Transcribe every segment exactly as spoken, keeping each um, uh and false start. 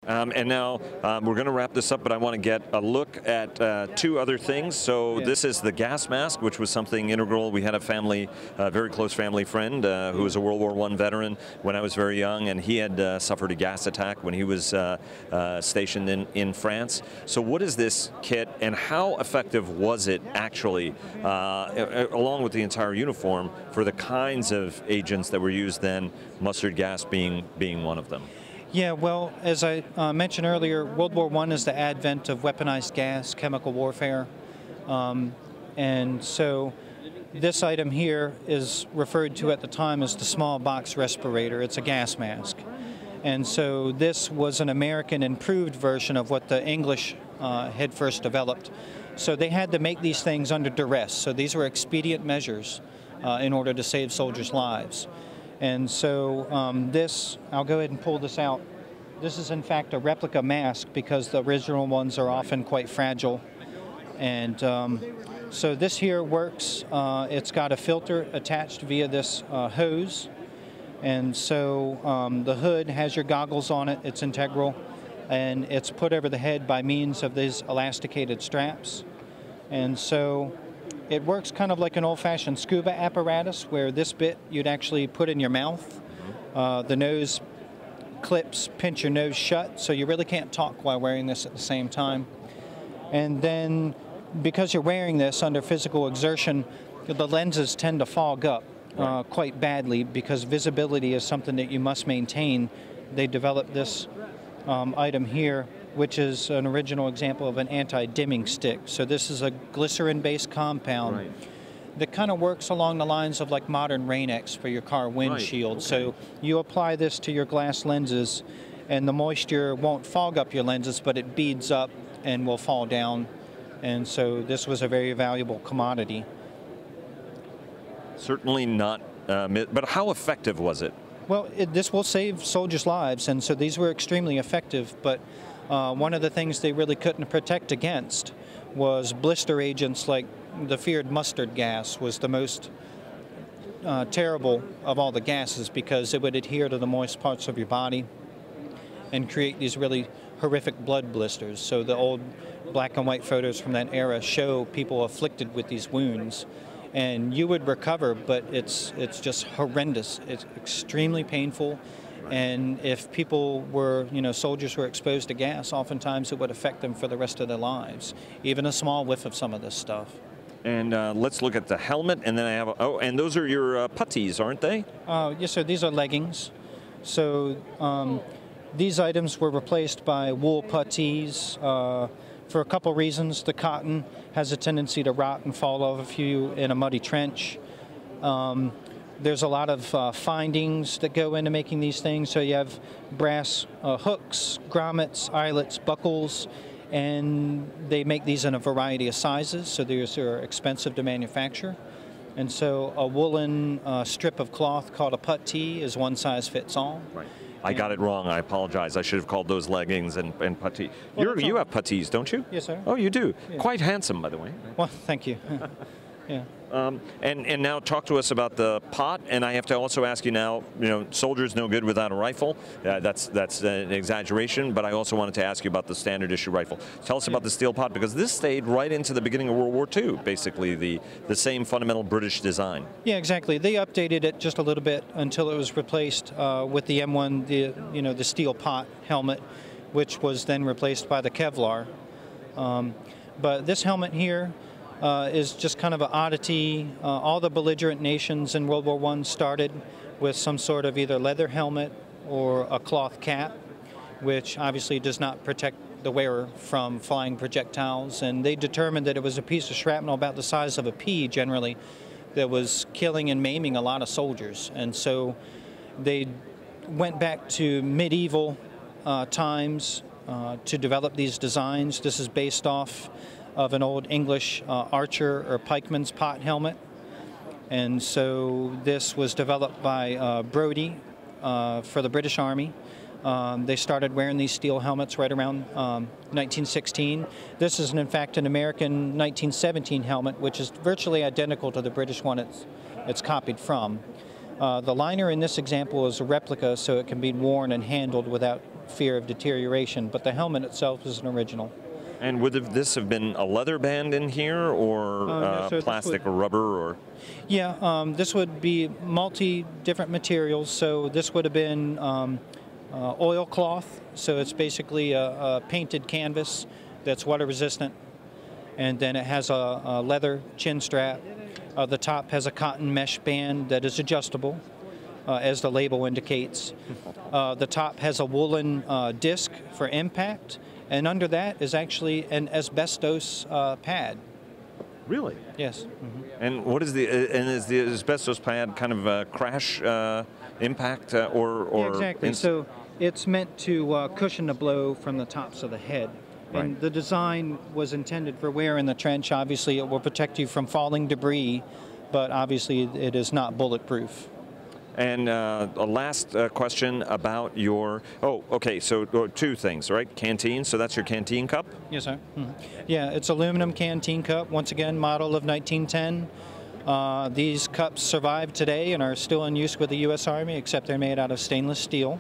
Um, and now um, we're going to wrap this up, but I want to get a look at uh, two other things. So yeah. This is the gas mask, which was something integral. We had a family, a very close family friend uh, who was a World War One veteran when I was very young, and he had uh, suffered a gas attack when he was uh, uh, stationed in, in France. So what is this kit, and how effective was it actually, uh, along with the entire uniform, for the kinds of agents that were used then, mustard gas being, being one of them? Yeah, well, as I uh, mentioned earlier, World War One is the advent of weaponized gas, chemical warfare. Um, and so this item here is referred to at the time as the small box respirator. It's a gas mask. And so this was an American improved version of what the English uh, had first developed. So they had to make these things under duress. So these were expedient measures uh, in order to save soldiers' lives. And so um, this, I'll go ahead and pull this out. This is in fact a replica mask because the original ones are often quite fragile. And um, so this here works. Uh, it's got a filter attached via this uh, hose. And so um, the hood has your goggles on it. It's integral. And it's put over the head by means of these elasticated straps. And so it works kind of like an old-fashioned scuba apparatus where this bit you'd actually put in your mouth. Uh, the nose clips pinch your nose shut, so you really can't talk while wearing this at the same time. And then because you're wearing this under physical exertion, the lenses tend to fog up uh, quite badly because visibility is something that you must maintain. They developed this um, item here, which is an original example of an anti-dimming stick. So this is a glycerin-based compound right. that kind of works along the lines of like modern Rain-X for your car windshield. Right. Okay. So you apply this to your glass lenses, and the moisture won't fog up your lenses, but it beads up and will fall down. And so this was a very valuable commodity. Certainly not, uh, but how effective was it? Well, it, this will save soldiers' lives, and so these were extremely effective, but Uh, one of the things they really couldn't protect against was blister agents like the feared mustard gas was the most uh, terrible of all the gases because it would adhere to the moist parts of your body and create these really horrific blood blisters. So the old black and white photos from that era show people afflicted with these wounds. And you would recover, but it's, it's just horrendous. It's extremely painful. And if people were, you know, soldiers were exposed to gas, oftentimes it would affect them for the rest of their lives, even a small whiff of some of this stuff. And uh, let's look at the helmet, and then I have, a, oh, and those are your uh, puttees, aren't they? Uh, yes, sir, these are leggings. So um, these items were replaced by wool puttees uh, for a couple reasons. The cotton has a tendency to rot and fall off you in a muddy trench. Um, There's a lot of uh, findings that go into making these things. So you have brass uh, hooks, grommets, eyelets, buckles, and they make these in a variety of sizes. So these are expensive to manufacture. And so a woolen uh, strip of cloth called a puttee is one size fits all. Right. I got it wrong. I apologize. I should have called those leggings and, and puttee. Well, You're, you have puttees, don't you? Yes, sir. Oh, you do? Yeah. Quite handsome, by the way. Well, thank you. Yeah. Um, and, and now talk to us about the pot, and I have to also ask you now, you know, soldiers no good without a rifle. Uh, that's that's an exaggeration, but I also wanted to ask you about the standard issue rifle. Tell us about the steel pot, because this stayed right into the beginning of World War Two, basically the, the same fundamental British design. Yeah, exactly. They updated it just a little bit until it was replaced uh, with the M one, the, you know, the steel pot helmet, which was then replaced by the Kevlar. Um, but this helmet here, Uh, is just kind of an oddity. Uh, all the belligerent nations in World War One started with some sort of either leather helmet or a cloth cap, which obviously does not protect the wearer from flying projectiles. And they determined that it was a piece of shrapnel about the size of a pea generally that was killing and maiming a lot of soldiers. And so they went back to medieval uh, times uh, to develop these designs. This is based off of an old English uh, archer or pikeman's pot helmet. And so this was developed by uh, Brodie uh, for the British Army. Um, they started wearing these steel helmets right around um, nineteen sixteen. This is, in fact, an American nineteen seventeen helmet, which is virtually identical to the British one it's, it's copied from. Uh, the liner in this example is a replica, so it can be worn and handled without fear of deterioration, but the helmet itself is an original. And would have this have been a leather band in here, or Uh, no, uh, sir, this plastic would- or rubber, or? Yeah, um, this would be multi different materials. So this would have been um, uh, oilcloth. So it's basically a, a painted canvas that's water resistant, and then it has a, a leather chin strap. Uh, the top has a cotton mesh band that is adjustable, uh, as the label indicates. Uh, the top has a woolen uh, disc for impact, and under that is actually an asbestos uh, pad. Really? Yes. Mhm. And what is the uh, and is the asbestos pad kind of a crash uh, impact uh, or or? Yeah, exactly. ins- So it's meant to uh, cushion the blow from the tops of the head. And Right. the design was intended for wear in the trench. Obviously, it will protect you from falling debris, but obviously it is not bulletproof. And uh, a last uh, question about your. Oh, okay. So uh, two things, right? Canteen. So that's your canteen cup. Yes, sir. Mhm. Yeah, it's aluminum canteen cup. Once again, model of nineteen ten. Uh, these cups survive today and are still in use with the U S Army, except they're made out of stainless steel.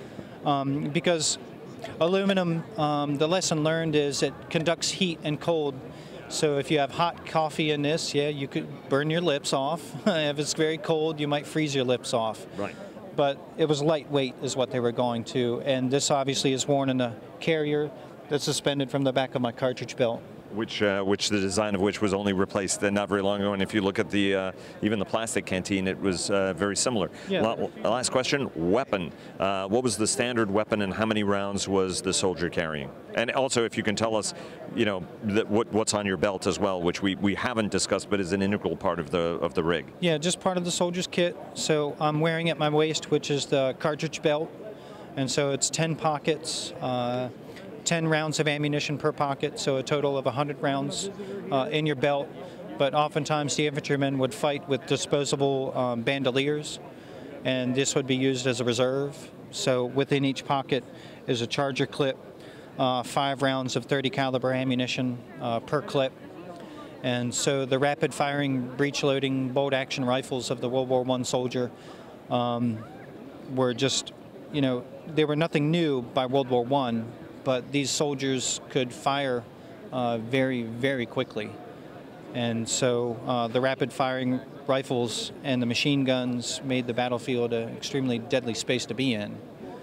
Um, because aluminum, um, the lesson learned is it conducts heat and cold. So if you have hot coffee in this, yeah, you could burn your lips off. If it's very cold, you might freeze your lips off. Right. But it was lightweight is what they were going to. And this obviously is worn in a carrier that's suspended from the back of my cartridge belt. Which, uh, which the design of which was only replaced uh, not very long ago, and if you look at the uh, even the plastic canteen, it was uh, very similar. Yeah. La- last question: weapon. Uh, what was the standard weapon, and how many rounds was the soldier carrying? And also, if you can tell us, you know, that what, what's on your belt as well, which we, we haven't discussed, but is an integral part of the of the rig. Yeah, just part of the soldier's kit. So I'm wearing at my waist, which is the cartridge belt, and so it's ten pockets. Uh, ten rounds of ammunition per pocket, so a total of one hundred rounds uh, in your belt. But oftentimes the infantrymen would fight with disposable um, bandoliers, and this would be used as a reserve. So within each pocket is a charger clip, uh, five rounds of thirty caliber ammunition uh, per clip. And so the rapid firing breech loading bolt action rifles of the World War One soldier um, were just, you know, they were nothing new by World War One. But these soldiers could fire uh, very, very quickly. And so uh, the rapid firing rifles and the machine guns made the battlefield an extremely deadly space to be in.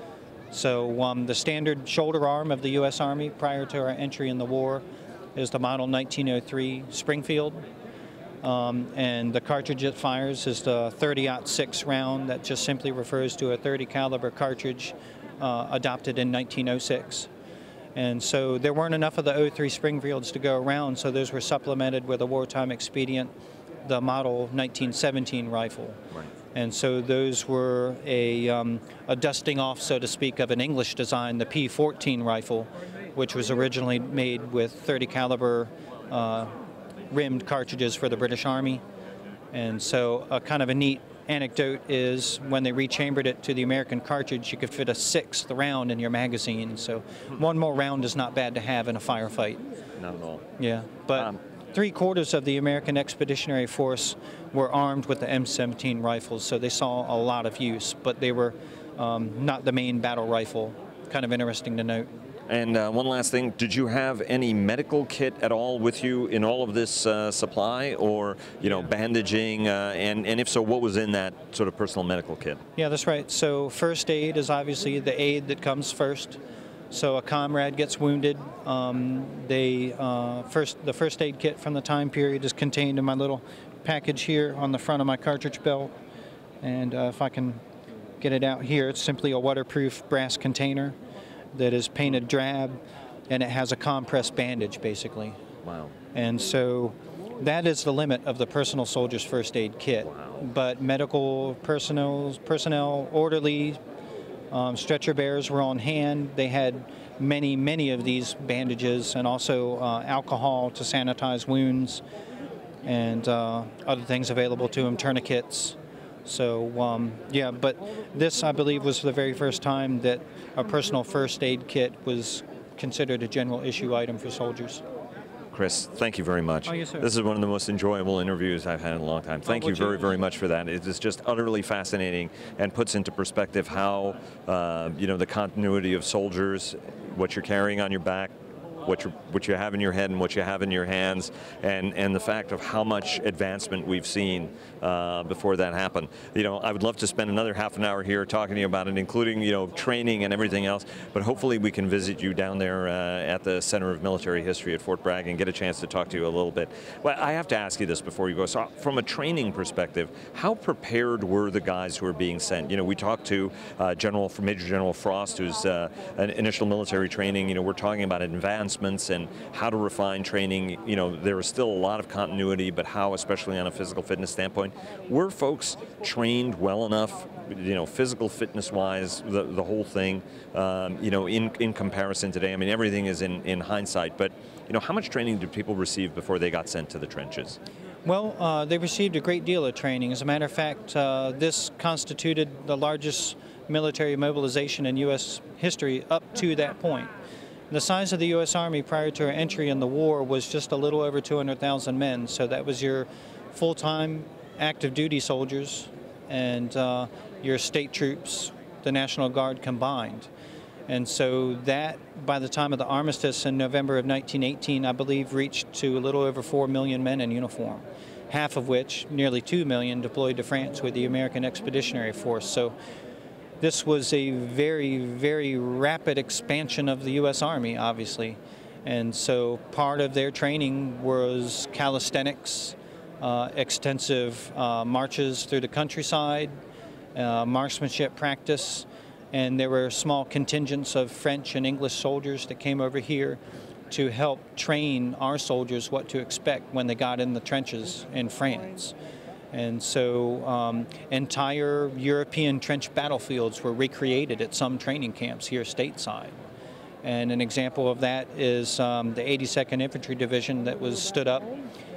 So um, the standard shoulder arm of the U S Army prior to our entry in the war is the model nineteen oh three Springfield. Um, and the cartridge it fires is the thirty aught six round that just simply refers to a thirty caliber cartridge uh, adopted in nineteen oh six. And so there weren't enough of the oh three Springfields to go around, so those were supplemented with a wartime expedient, the model nineteen seventeen rifle. Right. And so those were a, um, a dusting off, so to speak, of an English design, the P fourteen rifle, which was originally made with thirty caliber uh, rimmed cartridges for the British Army. And so a kind of a neat anecdote is when they rechambered it to the American cartridge, you could fit a sixth round in your magazine. So one more round is not bad to have in a firefight. Not at all. Yeah, but Um, three quarters of the American Expeditionary Force were armed with the M seventeen rifles, so they saw a lot of use, but they were um, not the main battle rifle. Kind of interesting to note. And uh, one last thing, did you have any medical kit at all with you in all of this uh, supply, or, you know, bandaging, uh, and, and if so, what was in that sort of personal medical kit? Yeah, that's right. So first aid is obviously the aid that comes first. So a comrade gets wounded. Um, they uh, first the first aid kit from the time period is contained in my little package here on the front of my cartridge belt. And uh, if I can get it out here, it's simply a waterproof brass container that is painted drab, and it has a compressed bandage, basically. Wow. And so that is the limit of the personal soldier's first aid kit. Wow. But medical personnel, personnel orderly, um, stretcher bearers were on hand. They had many, many of these bandages, and also uh, alcohol to sanitize wounds, and uh, other things available to them, tourniquets. So, um, yeah, but this, I believe, was the very first time that a personal first aid kit was considered a general issue item for soldiers. Chris, thank you very much. Oh, yes, sir. This is one of the most enjoyable interviews I've had in a long time. Thank well, you very, cheers. very much for that. It is just utterly fascinating and puts into perspective how, uh, you know, the continuity of soldiers, what you're carrying on your back, what you what you have in your head and what you have in your hands, and and the fact of how much advancement we've seen uh, before that happened. You know, I would love to spend another half an hour here talking to you about it, including, you know, training and everything else. But hopefully we can visit you down there uh, at the Center of Military History at Fort Bragg and get a chance to talk to you a little bit. Well, I have to ask you this before you go. So, from a training perspective, how prepared were the guys who were being sent? You know, we talked to uh, General Major General Frost, who's uh, an initial military training. You know, we're talking about advancements and how to refine training. You know, there is still a lot of continuity, but how, especially on a physical fitness standpoint, were folks trained well enough, you know, physical fitness-wise, the, the whole thing, um, you know, in, in comparison today? I mean, everything is in, in hindsight, but, you know, how much training did people receive before they got sent to the trenches? Well, uh, they received a great deal of training. As a matter of fact, uh, this constituted the largest military mobilization in U S history up to that point. The size of the U S Army prior to our entry in the war was just a little over two hundred thousand men, so that was your full-time active duty soldiers and uh, your state troops, the National Guard combined. And so that, by the time of the armistice in November of nineteen eighteen, I believe reached to a little over four million men in uniform, half of which, nearly two million, deployed to France with the American Expeditionary Force. So this was a very, very rapid expansion of the U S Army, obviously. And so part of their training was calisthenics, uh, extensive uh, marches through the countryside, uh, marksmanship practice, and there were small contingents of French and English soldiers that came over here to help train our soldiers what to expect when they got in the trenches in France. And so um, entire European trench battlefields were recreated at some training camps here stateside. And an example of that is um, the eighty-second Infantry Division that was stood up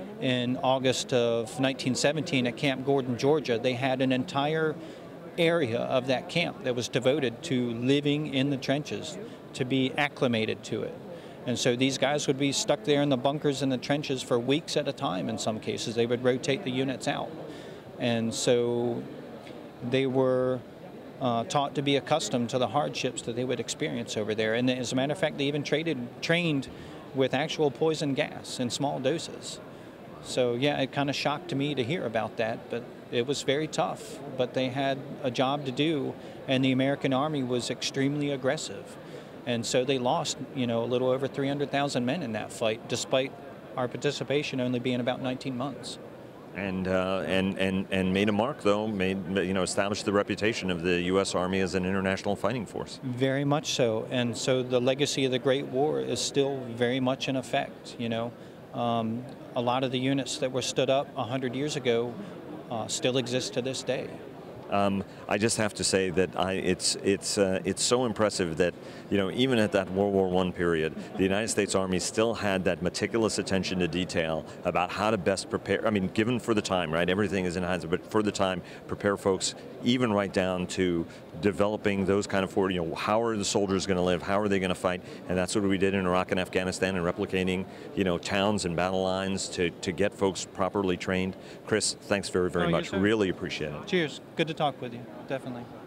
in August of nineteen seventeen at Camp Gordon, Georgia. They had an entire area of that camp that was devoted to living in the trenches, to be acclimated to it. And so these guys would be stuck there in the bunkers in the trenches for weeks at a time in some cases. They would rotate the units out. And so they were uh, taught to be accustomed to the hardships that they would experience over there. And as a matter of fact, they even traded, trained with actual poison gas in small doses. So yeah, it kind of shocked me to hear about that, but it was very tough. But they had a job to do, and the American Army was extremely aggressive. And so they lost, you know, a little over three hundred thousand men in that fight, despite our participation only being about nineteen months. And uh, and and and made a mark, though. Made you know established the reputation of the U S Army as an international fighting force. Very much so. And so the legacy of the Great War is still very much in effect. You know, um, a lot of the units that were stood up a hundred years ago uh, still exist to this day. Um, I just have to say that I, it's it's uh, it's so impressive that, you know, even at that World War One period, the United States Army still had that meticulous attention to detail about how to best prepare. I mean, given for the time, right? Everything is in hindsight, but for the time, prepare folks, even right down to developing those kind of forward. You know, how are the soldiers going to live? How are they going to fight? And that's what we did in Iraq and Afghanistan, and replicating, you know, towns and battle lines to to get folks properly trained. Chris, thanks very very Oh, much. yes, sir. Really appreciate it. Cheers. Good to talk with you. Definitely.